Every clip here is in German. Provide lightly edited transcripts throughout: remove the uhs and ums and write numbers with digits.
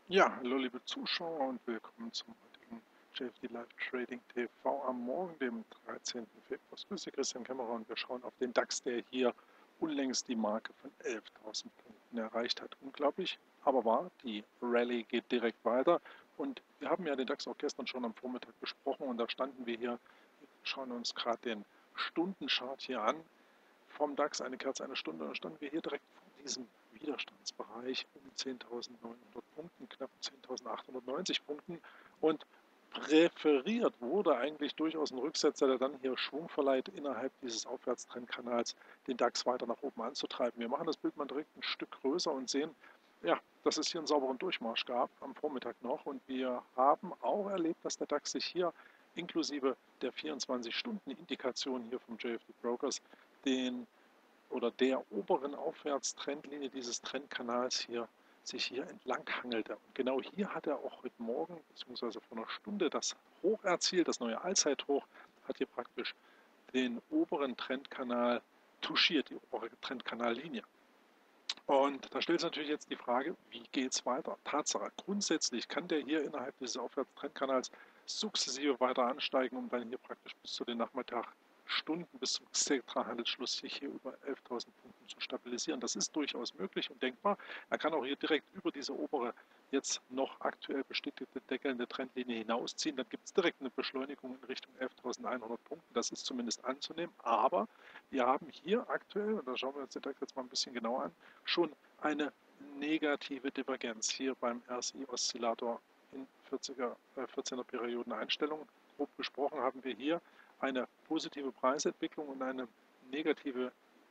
Ja, hallo liebe Zuschauer und willkommen zum heutigen JFD Live Trading TV am Morgen, dem 13. Februar. Ich grüße Christian Kämmerer und wir schauen auf den DAX, der hier unlängst die Marke von 11.000 Punkten erreicht hat. Unglaublich, aber wahr, die Rallye geht direkt weiter und wir haben ja den DAX auch gestern schon am Vormittag besprochen und da standen wir hier, schauen uns gerade den Stundenchart hier an, vom DAX eine Kerze eine Stunde, dann standen wir hier direkt vor diesem Widerstandsbereich um 10.900 Punkten, knapp 10.890 Punkten und präferiert wurde eigentlich durchaus ein Rücksetzer, der dann hier Schwung verleiht, innerhalb dieses Aufwärtstrendkanals den DAX weiter nach oben anzutreiben. Wir machen das Bild mal direkt ein Stück größer und sehen, ja, dass es hier einen sauberen Durchmarsch gab am Vormittag noch und wir haben auch erlebt, dass der DAX sich hier inklusive der 24-Stunden-Indikation hier vom JFD Brokers den oder der oberen Aufwärtstrendlinie dieses Trendkanals hier sich hier entlang hangelte. Und genau hier hat er auch heute Morgen bzw. vor einer Stunde das Hoch erzielt, das neue Allzeithoch, hat hier praktisch den oberen Trendkanal touchiert, die obere Trendkanallinie. Und da stellt sich natürlich jetzt die Frage, wie geht es weiter? Tatsache, grundsätzlich kann der hier innerhalb dieses Aufwärtstrendkanals sukzessive weiter ansteigen, um dann hier praktisch bis zu den Nachmittagsstunden, bis zum Xetra-Handelsschluss sich hier über 11.000 Punkten zu stabilisieren. Das ist durchaus möglich und denkbar. Er kann auch hier direkt über diese obere, jetzt noch aktuell bestätigte deckelnde Trendlinie hinausziehen. Dann gibt es direkt eine Beschleunigung in Richtung 11.100 Punkten. Das ist zumindest anzunehmen. Aber wir haben hier aktuell, und da schauen wir uns den DAX jetzt mal ein bisschen genauer an, schon eine negative Divergenz hier beim RSI-Oszillator in 14er Periodeneinstellung. Grob gesprochen haben wir hier eine positive Preisentwicklung und eine negative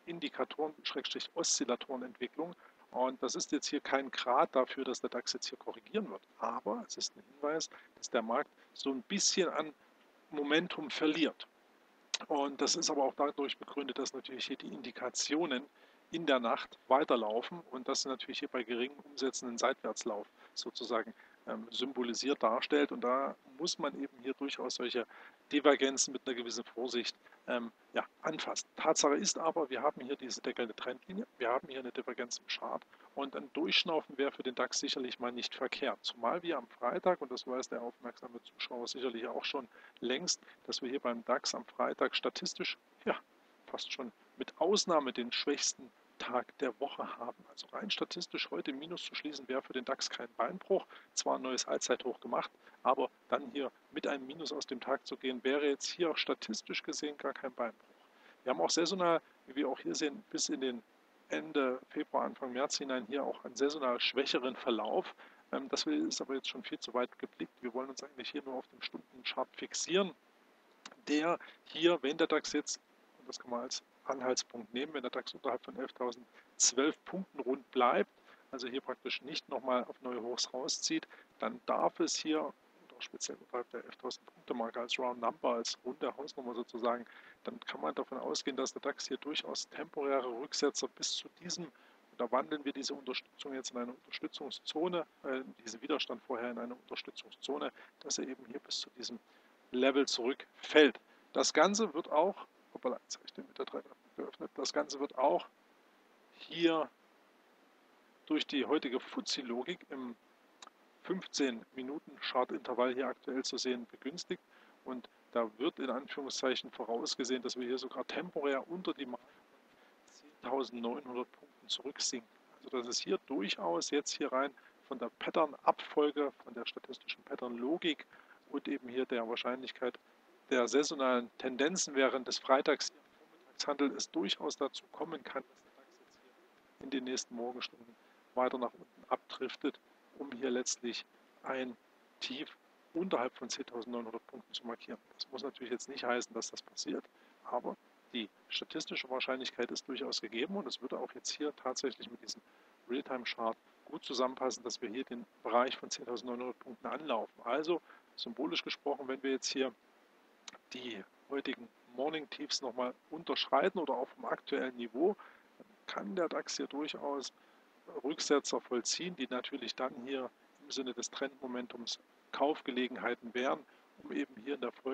Indikatoren-Oszillatorenentwicklung. Und das ist jetzt hier kein Grad dafür, dass der DAX jetzt hier korrigieren wird. Aber es ist ein Hinweis, dass der Markt so ein bisschen an Momentum verliert. Und das ist aber auch dadurch begründet, dass natürlich hier die Indikationen in der Nacht weiterlaufen und das natürlich hier bei geringen Umsätzen einen Seitwärtslauf sozusagen symbolisiert darstellt. Und da muss man eben hier durchaus solche Divergenzen mit einer gewissen Vorsicht ja, anfassen. Tatsache ist aber, wir haben hier diese deckelnde Trendlinie, wir haben hier eine Divergenz im Chart und ein Durchschnaufen wäre für den DAX sicherlich mal nicht verkehrt. Zumal wir am Freitag, und das weiß der aufmerksame Zuschauer sicherlich auch schon längst, dass wir hier beim DAX am Freitag statistisch, ja, fast schon mit Ausnahme den schwächsten Tag der Woche haben. Also rein statistisch heute im Minus zu schließen, wäre für den DAX kein Beinbruch. Zwar ein neues Allzeithoch gemacht, aber dann hier mit einem Minus aus dem Tag zu gehen, wäre jetzt hier auch statistisch gesehen gar kein Beinbruch. Wir haben auch saisonal, wie wir auch hier sehen, bis in den Ende Februar, Anfang März hinein hier auch einen saisonal schwächeren Verlauf. Das ist aber jetzt schon viel zu weit geblickt. Wir wollen uns eigentlich hier nur auf dem Stundenchart fixieren, der hier, wenn der DAX jetzt, und das kann man als Anhaltspunkt nehmen, wenn der DAX unterhalb von 11.012 Punkten rund bleibt, also hier praktisch nicht nochmal auf neue Hochs rauszieht, dann darf es hier, und auch speziell unterhalb der 11.000 Punkte Marke als Round Number, als runde Hausnummer sozusagen, dann kann man davon ausgehen, dass der DAX hier durchaus temporäre Rücksetzer bis zu diesem, da wandeln wir diese Unterstützung jetzt in eine Unterstützungszone, diesen Widerstand vorher in eine Unterstützungszone, dass er eben hier bis zu diesem Level zurückfällt. Das Ganze wird auch, hoppala, jetzt habe ich den MetaTrader geöffnet, das Ganze wird auch hier durch die heutige FTSE-Logik im 15-Minuten-Chart-Intervall hier aktuell zu sehen begünstigt und da wird in Anführungszeichen vorausgesehen, dass wir hier sogar temporär unter die Marke von 10.900 Punkten zurücksinken. Also das ist hier durchaus jetzt hier rein von der Pattern-Abfolge, von der statistischen Pattern-Logik und eben hier der Wahrscheinlichkeit der saisonalen Tendenzen während des Freitags im Vormittagshandel es durchaus dazu kommen kann, dass der DAX jetzt hier in den nächsten Morgenstunden weiter nach unten abdriftet, um hier letztlich ein Tief unterhalb von 10.900 Punkten zu markieren. Das muss natürlich jetzt nicht heißen, dass das passiert, aber die statistische Wahrscheinlichkeit ist durchaus gegeben und es würde auch jetzt hier tatsächlich mit diesem Realtime-Chart gut zusammenpassen, dass wir hier den Bereich von 10.900 Punkten anlaufen. Also symbolisch gesprochen, wenn wir jetzt hier die heutigen Morning Tiefs nochmal unterschreiten oder auf dem aktuellen Niveau, dann kann der DAX hier durchaus Rücksetzer vollziehen, die natürlich dann hier im Sinne des Trendmomentums Kaufgelegenheiten wären, um eben hier in der Folge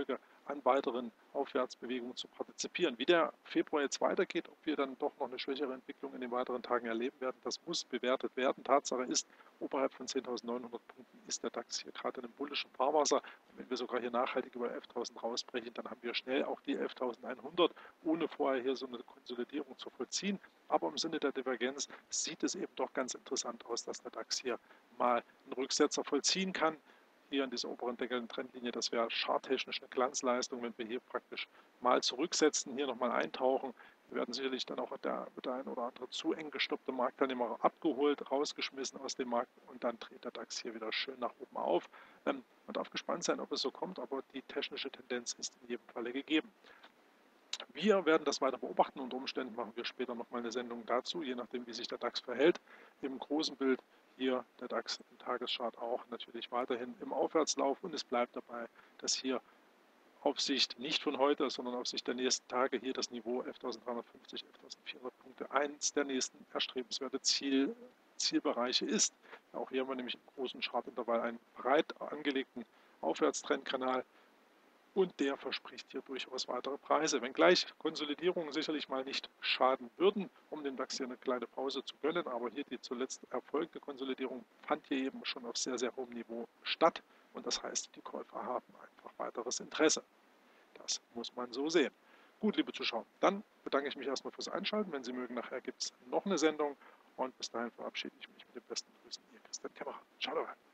an weiteren Aufwärtsbewegungen zu partizipieren. Wie der Februar jetzt weitergeht, ob wir dann doch noch eine schwächere Entwicklung in den weiteren Tagen erleben werden, das muss bewertet werden. Tatsache ist, oberhalb von 10.900 Punkten ist der DAX hier gerade in einem bullischen Fahrwasser. Und wenn wir sogar hier nachhaltig über 11.000 rausbrechen, dann haben wir schnell auch die 11.100, ohne vorher hier so eine Konsolidierung zu vollziehen. Aber im Sinne der Divergenz sieht es eben doch ganz interessant aus, dass der DAX hier mal einen Rücksetzer vollziehen kann. Hier an dieser oberen deckelnden Trendlinie, das wäre charttechnisch eine Glanzleistung, wenn wir hier praktisch mal zurücksetzen, hier nochmal eintauchen. Wir werden sicherlich dann auch mit der ein oder andere zu eng gestoppte Marktteilnehmer abgeholt, rausgeschmissen aus dem Markt und dann dreht der DAX hier wieder schön nach oben auf. Man darf gespannt sein, ob es so kommt, aber die technische Tendenz ist in jedem Falle gegeben. Wir werden das weiter beobachten. Unter Umständen machen wir später nochmal eine Sendung dazu, je nachdem, wie sich der DAX verhält. Im großen Bild hier der DAX im Tageschart auch natürlich weiterhin im Aufwärtslauf und es bleibt dabei, dass hier auf Sicht nicht von heute, sondern auf Sicht der nächsten Tage hier das Niveau 11.350, 11.400 Punkte eins der nächsten erstrebenswerte Zielbereiche ist. Auch hier haben wir nämlich im großen Chartintervall einen breit angelegten Aufwärtstrendkanal. Und der verspricht hier durchaus weitere Preise. Wenngleich Konsolidierungen sicherlich mal nicht schaden würden, um dem DAX hier eine kleine Pause zu gönnen. Aber hier die zuletzt erfolgte Konsolidierung fand hier eben schon auf sehr, sehr hohem Niveau statt. Und das heißt, die Käufer haben einfach weiteres Interesse. Das muss man so sehen. Gut, liebe Zuschauer, dann bedanke ich mich erstmal fürs Einschalten. Wenn Sie mögen, nachher gibt es noch eine Sendung. Und bis dahin verabschiede ich mich mit den besten Grüßen. Ihr Christian Kämmerer. Ciao.